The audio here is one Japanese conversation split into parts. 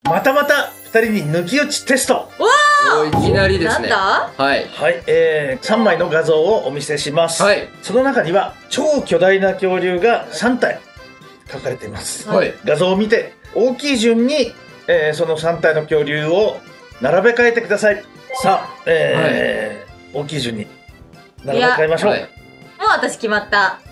また2人に抜き打ちテスト。 わー、 いきなりですね。 なんだ？ はい。 はい、3枚の画像をお見せします。 はい。 その中には超巨大な恐竜が3体描かれています。 はい。 画像を見て大きい順に、その3体の恐竜を並べ替えてください。さあ、大きい順に並べ替えましょう。 はい。 もう私決まった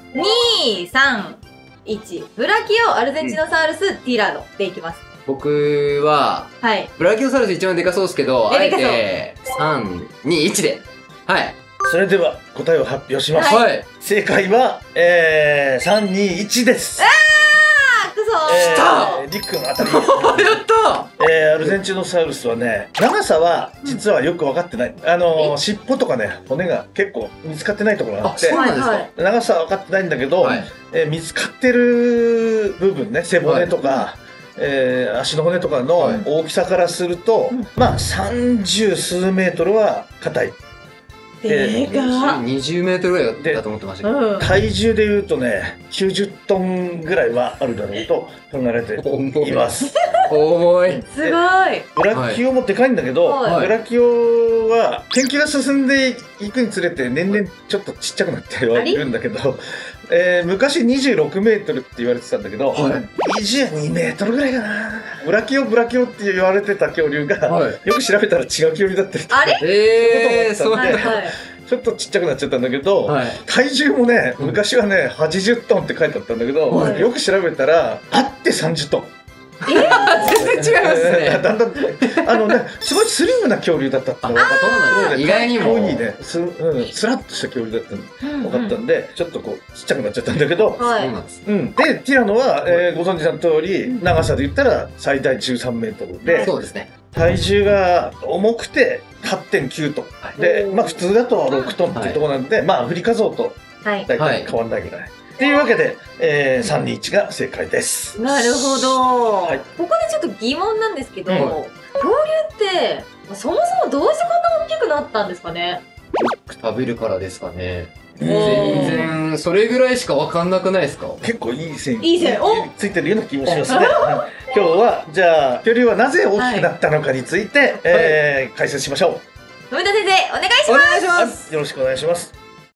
。2、3、1。ブラキオ、アルゼンチノサウルス、ティラノでいきます。 僕は、 はい。 ブラキオサウルス一番でかそうですけど、あえでかそうて、3、2、1で。はい。 それでは答えを発表します。 ははい。 正解は、3、2、1です。 あ、くそー。 りっくん当たり。 やったアルゼンチノサウルスはね、長さは実はよく分かってない。尻尾とかね、骨が結構見つかってないところがあってあ、そうなんですか。 はいはい長さは分かってないんだけど、 はい。 見つかってる部分ね、背骨とか、足の骨とかのはい大きさからすると、まあ30数メートルは硬い。 でかっ。 20メートルぐらいだと思ってましたけど。 うん。 体重でいうとね、90トンぐらいはあるだろうと考えられています。 重い。 すごい。 ブラキオもでかいんだけど、 はいブラキオは研究が進んでいくにつれて年々ちょっとちっちゃくなってはいるんだけど、昔26メートルって言われてたんだけど、 はい 22メートルぐらいかな。ブラキオって言われてた恐竜が、 はいよく調べたら違う恐竜だったりとかあれ？ そうはいなんだ。 はい。 ちょっとちっちゃくなっちゃったんだけど、 はい。 体重もね、昔はね80トンって書いてあったんだけど、 はいよく調べたらあって30トン。 全然違いますね。 だんだんすごいスリムな恐竜だったってのが分かった。 そうなんですね。意外にも。 こういいね、スラッとした恐竜だったの分かったんで、ちょっとこうちっちゃくなっちゃったんだけど、 はい。 そうなんです。 でティラノは、ご存知の通り長さで言ったら最大13メートルで、 そうですね。 体重が重くて 8.9 トンで、まあ普通だと6トンっていうところなんで、まあアフリカゾウとはい。 大体変わんないぐらい。っていうわけで、321が正解です。 なるほど。 はいここでちょっと疑問なんですけど、 うん恐竜ってそもそもどうしてこんな大きくなったんですかね？ 食べるからですかね。 うん全然、それぐらいしかわかんなくないですか？ 結構いい線いい線おついてるような気もしますね。今日はじゃあ恐竜はなぜ大きくなったのかについて、解説しましょ富田先生お願いしおます。 願いします。 う。よろしくお願いします。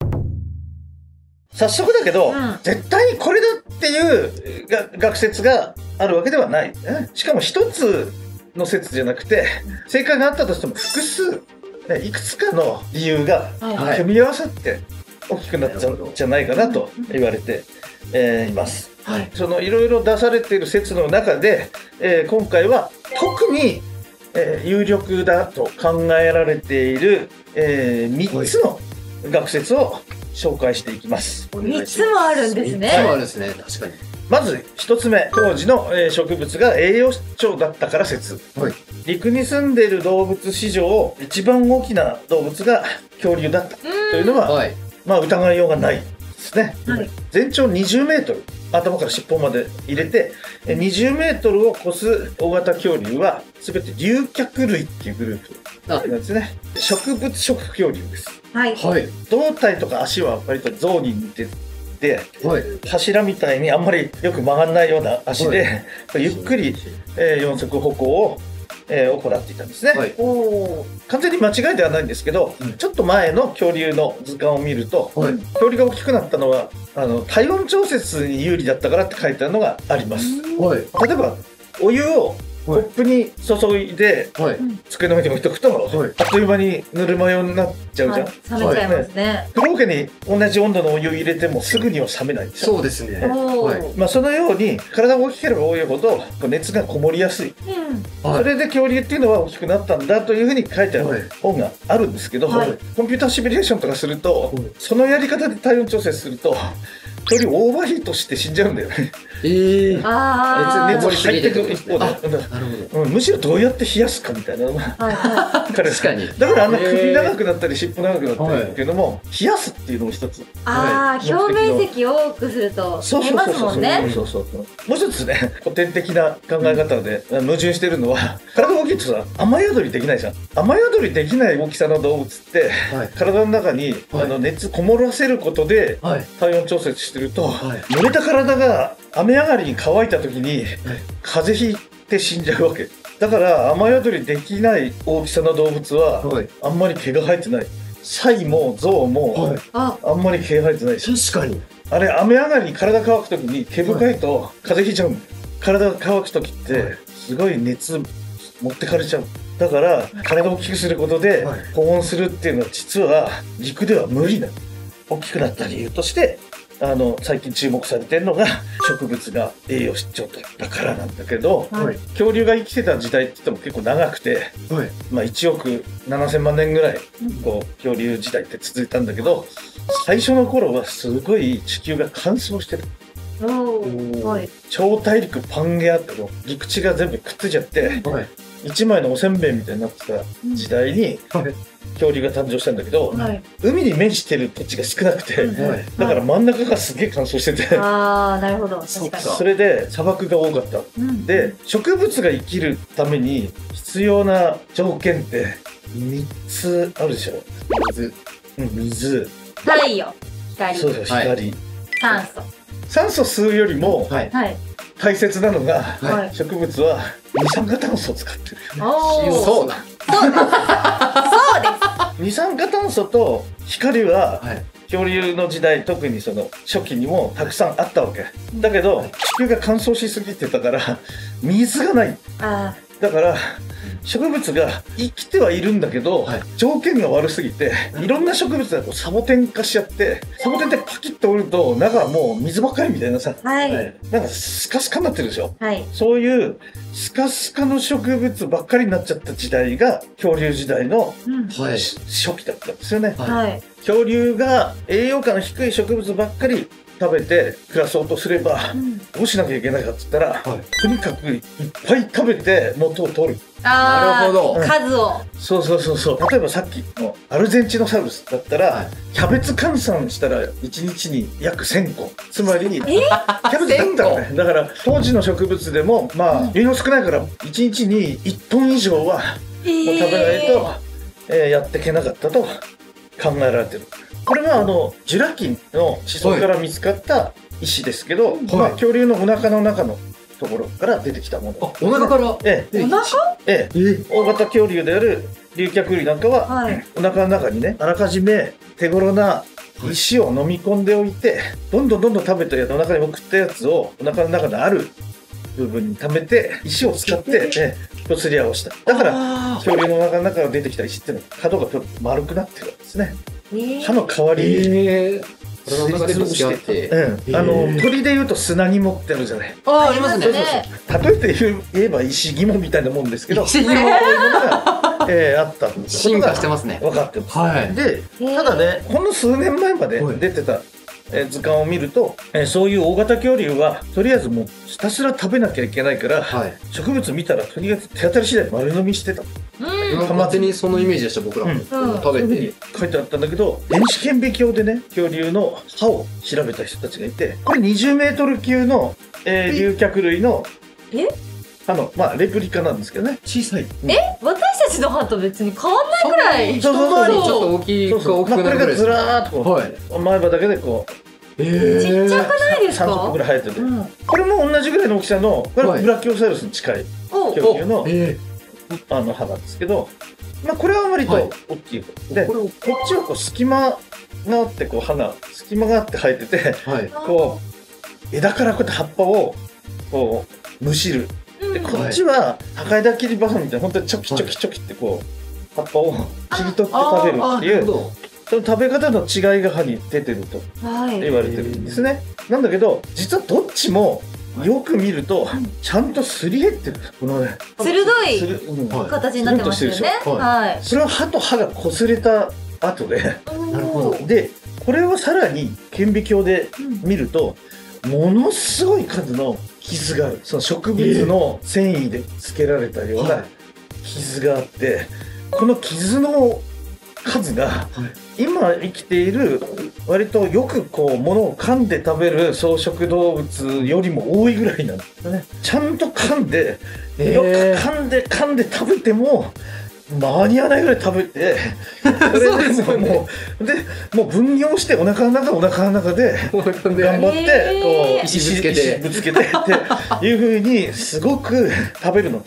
早速だけど、 うん絶対にこれだっていう学説があるわけではない。しかも一つの説じゃなくて、正解があったとしても複数、いくつかの理由がはい組み合わさって大きくなっちゃうんじゃないかなと言われて、います。 はい。 そのいろいろ出されている説の中で、今回は特に、有力だと考えられている、3つの学説を紹介していきます。 3つもあるんですそうね。 なんですね。確かに。 まず1つ目、当時の植物が栄養失調だったから説。 はい。 陸に住んでいる動物史上一番大きな動物が恐竜だったというのは、 はい。 まあ疑いようがないですね。 はい全長20メートル、頭から尻尾まで入れて20メートルを超す大型恐竜は全て竜脚類っていうグループなんですね。植物食恐竜です。 はい。 はい。 胴体とか足は割と象に似てて、 はい。 柱みたいにあんまりよく曲がらないような足で、ゆっくり、四足歩行を、行っていたんですね。 はい。 おお。 完全に間違いではないんですけど、 うんちょっと前の恐竜の図鑑を見ると、 はい。 恐竜が大きくなったのは体温調節に有利だったからって書いてあるのがあります。 はい。 例えばお湯をコップに注いではい。 机の上に置いとくと、 はいあっという間にぬるま湯になっちゃうじゃん。 冷めちゃいますね。 風呂桶に同じ温度のお湯入れてもすぐには冷めないでしょ。 そうですね。 おお。 はい。 まあ、そのように体が大きければ多いほどこう熱がこもりやすい、 うん。 それで恐竜っていうのは大きくなったんだというふうに書いてあはいる本があるんですけど、 はいコンピューターシミュレーションとかすると、 はいそのやり方で体温調節すると恐竜オーバーヒートして死んじゃうんだよね。 ああ。 熱が入ってくる一方で、 なるほど。 むしろどうやって冷やすかみたいなのがはいは彼ら確かに。 だからあんな首長くなったり尻尾長くなったりっていうのも冷やすっていうのも一つ。 い。ああ、表面積を多くするとそう出ますもんね。 そうそうそう。もう一つね、古典的な考え方で矛盾してるのは、体が大きいとさ、雨宿りできないじゃん。雨宿りできない大きさの動物って、 はい。 体の中に、 はい熱こもらせることではい。 体温調節してると、 はい。 濡れた体が雨上がりに乾いた時に、風邪ひいて死んじゃうわけ。 だから雨宿りできない大きさの動物ははい。 あんまり毛が生えてない。サイもゾウもはい。 あ、 あんまり毛が生えてないし、 確かに。 あれ雨上がりに体乾く時に毛深いと風邪ひいちゃう。体が乾く時ってすごい熱持ってかれちゃう。だから体を大きくすることではい保温するっていうのは実は陸では無理なの。大きくなった理由として最近注目されてるのが植物が栄養失調だからなんだけど、 はい。 恐竜が生きてた時代って言っても結構長くて、 はい。 まあ、1億7000万年ぐらいこう恐竜時代って続いたんだけど、最初の頃はすごい地球が乾燥してる。 おー。はい。 超大陸パンゲアって陸地が全部くっついちゃってはい。 一枚のおせんべいみたいになってた時代にはい。 恐竜が誕生したんだけど、 はい。 海に面してる土地が少なくて、 うんはい。 だから真ん中がすげえ乾燥してて、 あー、なるほど。 そうか確かそれで砂漠が多かった。 に。うん。 で植物が生きるために必要な条件って3つあるでしょ。 水。 水、 太陽、光、 そうそう、 はい光、 酸素。 酸素吸うよりもはい。 はい。 大切なのが、 はいはい。 植物は二酸化炭素を使ってる。 おー。 そうだ。 そうです。そうです。 二酸化炭素と光ははい。 恐竜の時代、特にその初期にもたくさんあったわけだけど、地球が乾燥しすぎてたから水がない。 あだから植物が生きてはいるんだけど、 はい条件が悪すぎていろんな植物がこうサボテン化しちゃって、サボテンってパキッと折ると中はもう水ばっかりみたいなさ、 ー。はい。 なんかスカスカになってるでしょ。 はい。 そういうスカスカの植物ばっかりになっちゃった時代が恐竜時代のうん。 はい。 初期だったんですよね。 はい。 恐竜が栄養価の低い植物ばっかり食べて暮らそうとすればうん。 どうしなきゃいけないかって言ったら、 はい。 とにかくいっぱい食べて元を取る。 あー。 なるほど数を。 そうそうそうそう。例えばさっきのアルゼンチノサウルスだったら、 はいキャベツ換算したら1日に約1000個。つまりキャベツだったらね。だから当時の植物でもまあ栄養少ないから1日に1トン以上はもう食べないと、やっていけなかったと考えられてる。これはジュラ紀の地層から見つかった石ですけど、まあ、恐竜のお腹の中のところから出てきたもの。 あ、お腹から。 ええお腹ええ、大型恐竜である竜脚類なんかは、 はいお腹の中にねあらかじめ手頃な石を飲み込んでおいて、どんどん食べたやつお腹に送ったやつをお腹の中のある部分に溜めて石を使って一つり合わせた。だからあ恐竜のお腹の中から出てきた石っていうのは角がちょっと丸くなってるんですね。歯の代わりに、 ええ。体の中でぶつけ合って。 鳥でいうと砂肝ってあるじゃない。 ああ、ありますね。 そうそう例えて言えば石肝みたいなもんですけど、 石肝そういうものが、あったことが進化してますね。 分かってます。 はい。 で、ただね、ほんの数年前まで出てた、図鑑を見ると、そういう大型恐竜はとりあえずもうひたすら食べなきゃいけないから、 はい。 植物見たらとりあえず手当たり次第丸飲みしてた。 うん。 勝手にそのイメージでした、僕らも。 うん食べて。 書いてあったんだけど、電子顕微鏡でね恐竜の歯を調べた人たちがいて、これ20メートル級の、竜脚類のまあレプリカなんですけどね。 小さい。 私たちの歯と別に変わんないくらい。 そうそうそうちょっと大きいか大きまあ、これがずくなるぐらいですか。 らーっとこう、 はい。 前歯だけでこうちっちゃくないです 30個ぐか？ らい生えてて、 うん。 これも同じぐらいの大きさのこれははいブラキオサウルスに近いお、 恐竜のえ歯なんですけど、まあ、これは割とはい大きい方で、 これをこっちはこう隙間があってこう隙間があって生えてて、 はい。 こう枝からこうやって葉っぱをこうむしる。でこっちは赤枝切りバサミみたいな本当にチョキチョキチョキってこう葉っぱを切り取って食べるっていう、その食べ方の違いが歯に出てるとはい。 言われてるんですね。なんだけど実はどっちもよく見るとちゃんとすり減ってる。このね鋭いはい形になってますよね。 つるんとしてるでしょはい。 それは歯と歯が擦れた後で、 なるほどでこれをさらに顕微鏡で見ると、ものすごい数の傷がある。その植物の繊維でつけられたようはない傷があって、この傷の数が今生きている割とよくこう物を噛んで食べる草食動物よりも多いぐらいなんですよね。ちゃんと噛んで、よく噛んで食べても間に合わないぐらい食べて、そそうでれすよねでもう分業してお腹の中で頑張ってこう石ぶつけて石ぶつけてっていう風にすごく食べるの。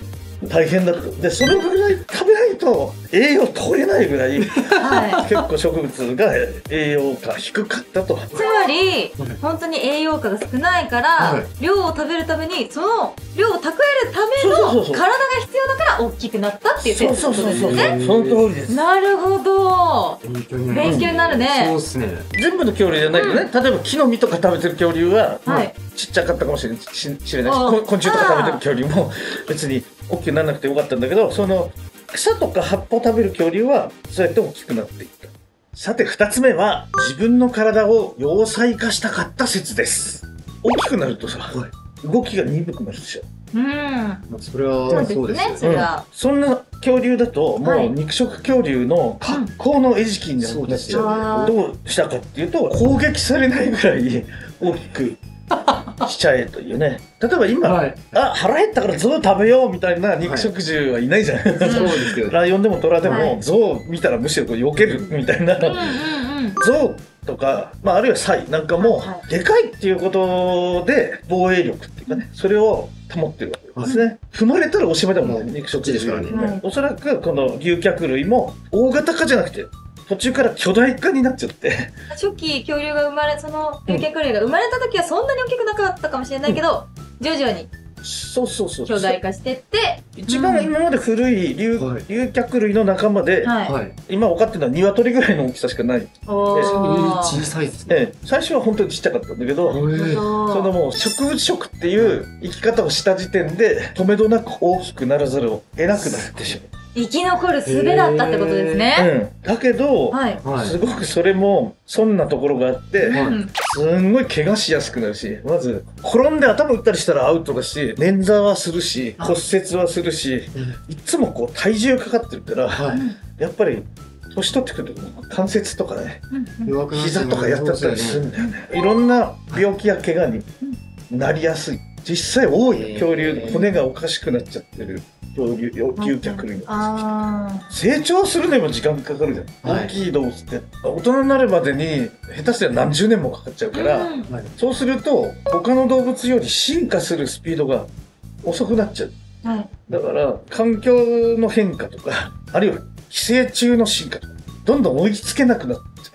大変だった。でそれぐらい食べないと栄養取れないぐらいは結構植物が栄養価低かったと。 い。つまり本当に栄養価が少ないから、 はい量を食べるためにその量を蓄えるためのそうそうそうそう体が必要だから大きくなったっていう説ってことですよね。 その通りです。 なるほど。 勉強になる。 勉強になるね。 そうっすね。 全部の恐竜じゃないけどね、例えば木の実とか食べてる恐竜は、 はいちっちゃかったかもしれないし昆虫とか食べてる恐竜も別に大きくならなくてよかったんだけど、その草とか葉っぱを食べる恐竜はそうやって大きくなっていった。さて2つ目は自分の体を要塞化したかった説です。大きくなるとさ、動きが鈍くなるでしょ。 うん。 それはそうですよそれは。 そんな恐竜だともはいう肉食恐竜の格好の餌食になっちゃう。 うんどうしたかっていうと攻撃されないぐらい大きくしちゃえというね。例えば今、 はい。 あ腹減ったからゾウ食べようみたいな肉食獣はいないじゃん。 そうですけど。 ライオンでもトラでも、 はいゾウ見たらむしろこう避けるみたいな。 うんうんうん。 ゾウとか、まあ、あるいはサイなんかも、 はでかいっていうことで防衛力っていうかね、それを保ってるわけですね。踏まれたらおしまいだもんね、肉食ですから獣、 ね。 はいおそらくこの竜脚類も大型化じゃなくて途中から巨大化になっちゃって初期恐竜が生まれ、その竜脚類が生まれた時はそんなに大きくなかったかもしれないけど、徐々にそうそうそう巨大化してって、 一番今まで古いはい竜脚類の仲間で、 はい。 はい。 今分かってるのは鶏ぐらいの大きさしかない、 おー。 小さいですね。 最初は本当にちっちゃかったんだけど、そのもう植物食っていう生き方をした時点で止めどなく大きくならざるを得なくなってし生き残る術だったってことですまう、 ね。 だけど、 はい。 はい。 すごくそれも損なところがあって、 はいうんすんごい怪我しやすくなるし、まず転んで頭打ったりしたらアウトだし、捻挫はするし骨折はするし、いつもこう体重かかってるからはい。 やっぱり年取ってくると関節とかね、 うん弱くなって膝とかやっちゃったりするんだよね。いろんな病気や怪我になりやすい。実際多いよ、恐竜骨がおかしくなっちゃってる恐竜竜脚類の。 あ成長するにも時間かかるじゃん、 はい大きい動物って大人になるまでに下手したら何十年もかかっちゃうー。 から、 うんはい。 そうすると他の動物より進化するスピードが遅くなっちゃう。 はい。 だから環境の変化とかあるいは寄生虫の進化とかどんどん追いつけなくなって、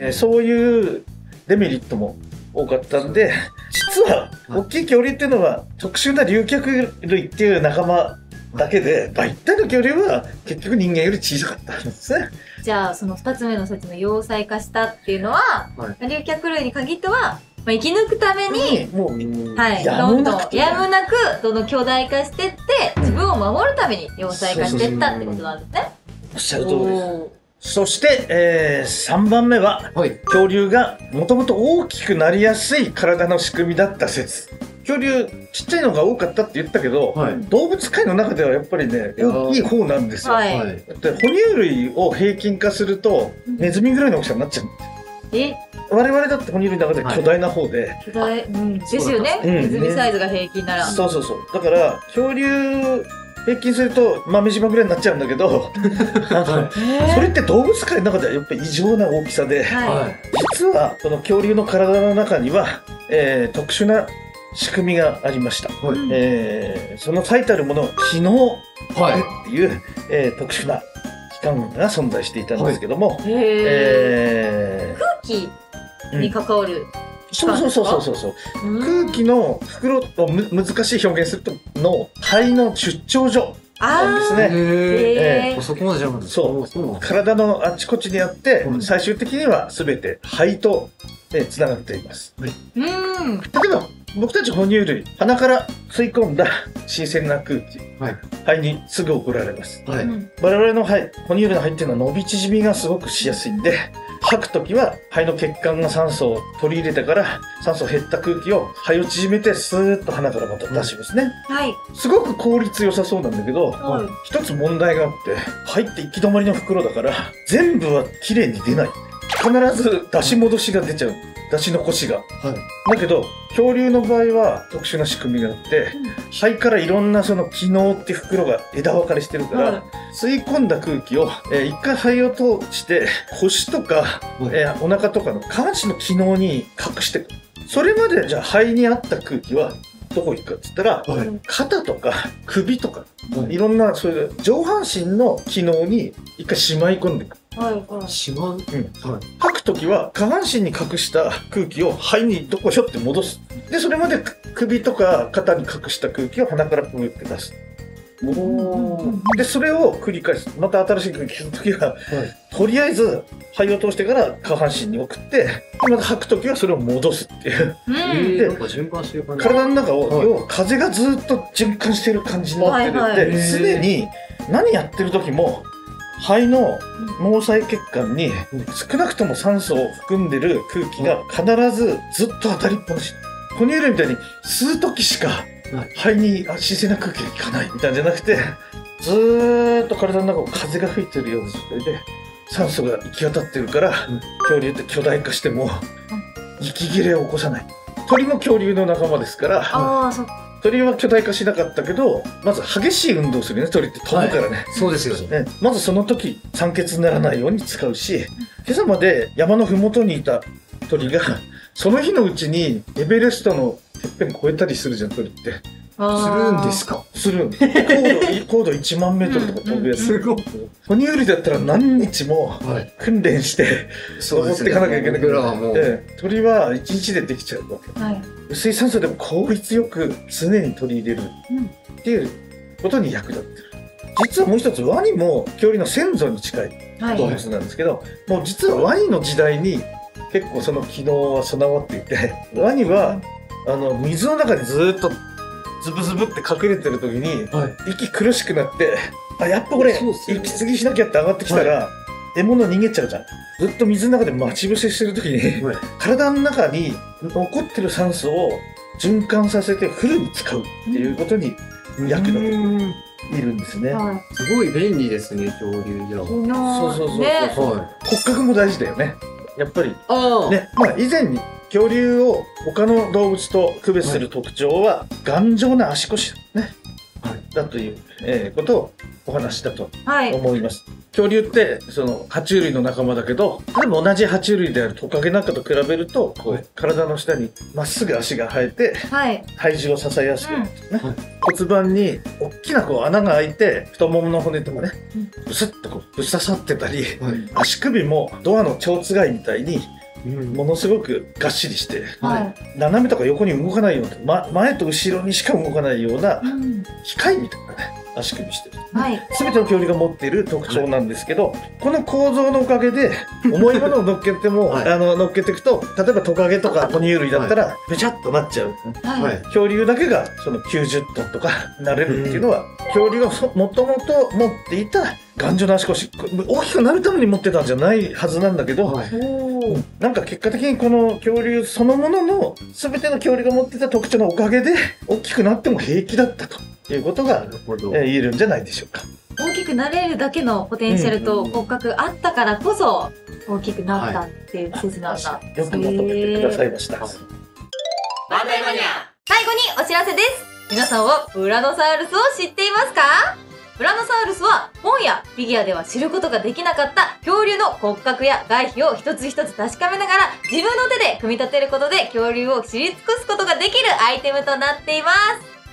そういうデメリットも多かったんで、実は大きい恐竜っていうのは特殊な竜脚類っていう仲間だけで大体の恐竜は結局人間より小さかったんですね。 じゃあ、その2つ目の説の要塞化したっていうのは、 は竜脚類に限っては、まあ、生き抜くために、 もうはい、 やどんどんむなくてやむなくどんどん巨大化してって自分を守るために要塞化してったってことなんですね。 おっしゃる通りです。 おー。 そして、3番目ははい。 恐竜がもともと大きくなりやすい体の仕組みだった説。恐竜ちっちゃいのが多かったって言ったけど、 はい。 動物界の中ではやっぱりねいや大きい方なんですよ。 はい。 はい。 だって哺乳類を平均化するとネズミぐらいの大きさになっちゃう。 え、 我々だって哺乳類の中で巨大な方で、 巨大、うん、ですよね。 うんネズミサイズが平均なら。 そうそうそう。だから恐竜平均すると豆島ぐらいになっちゃうんだけどそれって動物界の中ではやっぱり異常な大きさで、 ははい。 実はこの恐竜の体の中には、特殊な仕組みがありました。 はい。 その最たるもの機能はい。 っていう、特殊な器官が存在していたんですけども、 い。へー。空気に関わる。 そうそうそうそうそう、 うん空気の袋を難しい表現するとの肺の出張所なんですね。 へー。 そこまでじゃなかった。 そうそうなんです。 体のあちこちにあって、 うん最終的には全て肺とつながっています。 うん。 例えば僕たち哺乳類、鼻から吸い込んだ新鮮な空気、 はい。 肺にすぐ送られます。 はい。 うん我々の肺、哺乳類の肺っていうのは伸び縮みがすごくしやすいんで、吐くときは肺の血管が酸素を取り入れてから酸素減った空気を肺を縮めてスーッと鼻からまた出しますね。 はい。 すごく効率良さそうなんだけど、 はい。 一つ問題があって、肺って行き止まりの袋だから全部はきれいに出ない。必ず出し戻しが出ちゃう。出し残しが。 はい。 だけど恐竜の場合は特殊な仕組みがあって、肺からいろんなその気嚢って袋が枝分かれしてるから、 はい吸い込んだ空気を、一回肺を通して腰とか、お腹とかの下半身の気嚢に隠していく。それまでじゃあ肺にあった空気はどこ行くかっつったら、 はい肩とか首とか、 はいいろんなそういう上半身の機能に一回しまい込んでいく。 はいしまう。はい。 吐くときは下半身に隠した空気を肺にどこしょって戻す。で、それまで首とか肩に隠した空気を鼻からプーって出す。で、それを繰り返す。また新しい空気のときは、とりあえず肺を通してから下半身に送って、また吐くときはそれを戻すっていう。 うんなんか循環してる感じ。 体の中を、 はい要は風がずっと循環してる感じになってるんはいで、 はい常に何やってる時も肺の毛細血管に少なくとも酸素を含んでる空気が必ずずっと当たりっぱなし。哺乳類みたいに吸う時しか肺に自然な空気がいかないみたいなんじゃなくて、ずーっと体の中を風が吹いてるような状態で酸素が行き渡ってるから、恐竜って巨大化しても息切れを起こさない。鳥も恐竜の仲間ですから、 ああ、そっか。 鳥は巨大化しなかったけど、まず激しい運動をするね。鳥って飛ぶからね。 そうですよね。 ね、まずその時酸欠にならないように使うし、今朝まで山の麓にいた鳥がその日のうちにエベレストのてっぺん越えたりするじゃん、鳥って。 するんですか。 するん。高度1万メートルとか飛ぶやつ。 すごい。 哺乳類だったら何日もはい。 訓練して登っていかなきゃいけないけど、 僕らはもう。 鳥は1日でできちゃうわけ。 はい。 薄い酸素でも効率よく常に取り入れるっていうことに役立ってる。実はもう一つワニも恐竜の先祖に近いはい。 動物なんですけど、もう実はワニの時代に結構その機能は備わっていて、ワニは水の中にずっとズブズブって隠れてる時にはい。 息苦しくなって、あ、やっぱこれそうっすよね息継ぎしなきゃって上がってきたら、獲物逃げちゃうじゃん。ずっと水の中で待ち伏せしてる時に、 はい。 体の中に残ってる酸素を循環させてフルに使うっていうことに役立てているんですね。 はい。 すごい便利ですね、恐竜じゃ。 そうそうそう。 そうね。 は骨格も大事だよね。やっぱりい。ああ。 ね、まあ以前に恐竜を他の動物と区別する特徴は頑丈な足腰だね。 はい。 だという、ことをお話しだとはい。 思います。恐竜ってその爬虫類の仲間だけど、例えば同じ爬虫類であるトカゲなんかと比べると、こはいう体の下にまっすぐ足が生えてはい。 体重を支えやすくなるんですね。 はい骨盤に大きなこう穴が開いて太ももの骨とかね、ブスッとこうぶっ刺さってたり、 はい。 足首もドアの蝶つがいみたいにうんものすごくがっしりして、 は斜めとか横に動かないような、前と後ろにしか動かないようない。うん。 機械みたいなね足首してる。 はい。 全ての恐竜が持っている特徴なんですけど、この構造のおかげで重いものを乗っけても、 はい乗っけていくと、例えばトカゲとか哺乳類だったらべちゃっとなっちゃう。 は。 はいい。 恐竜だけがその90トンとかなれるっていうのは、恐竜がもともと持っていた頑丈な足腰、大きくなるために持ってたんじゃないはずなんだけど、 はい。 おお。 なんか結果的にこの恐竜そのものの全ての恐竜が持ってた特徴のおかげで大きくなっても平気だったということが、 なるほど。 言えるんじゃないでしょうか。 大きくなれるだけのポテンシャルと骨格あったからこそ大きくなったっていう説なんだ。 よくまとめてくださいました。 最後にお知らせです。皆さんはブラノサウルスを知っていますか？ブラノサウルスは本やフィギュアでは知ることができなかった恐竜の骨格や外皮を一つ一つ確かめながら自分の手で組み立てることで恐竜を知り尽くすことができるアイテムとなっています。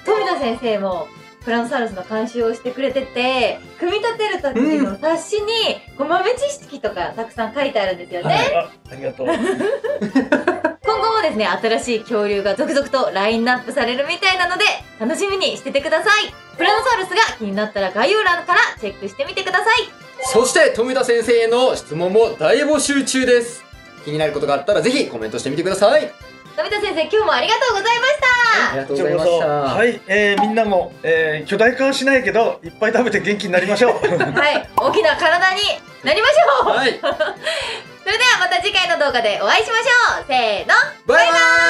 富田先生もブラノサウルスの監修をしてくれてて、組み立てる時の冊子に豆知識とかたくさん書いてあるんですよね。 ありがとう。 今後もですね、新しい恐竜が続々とラインナップされるみたいなので、楽しみにしててください。ブラノサウルスが気になったら概要欄からチェックしてみてください。 そして富田先生への質問も大募集中です。気になることがあったらぜひコメントしてみてください。 富田先生、今日もありがとうございました。 ありがとうございました。 はい、みんなも、巨大化はしないけどいっぱい食べて元気になりましょう。 はい、大きな体になりましょう。 はい。 それではまた次回の動画でお会いしましょう。せーの。 バイバイ。